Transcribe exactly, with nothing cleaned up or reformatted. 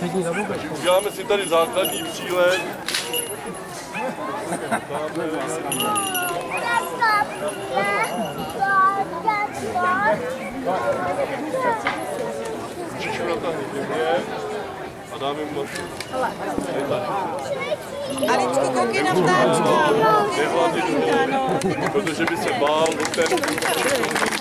Takže uděláme si tady základní přílet. Všechno tam jde a dáme mu masu. Aličko, koukej na ptáčka. Protože by se bál od té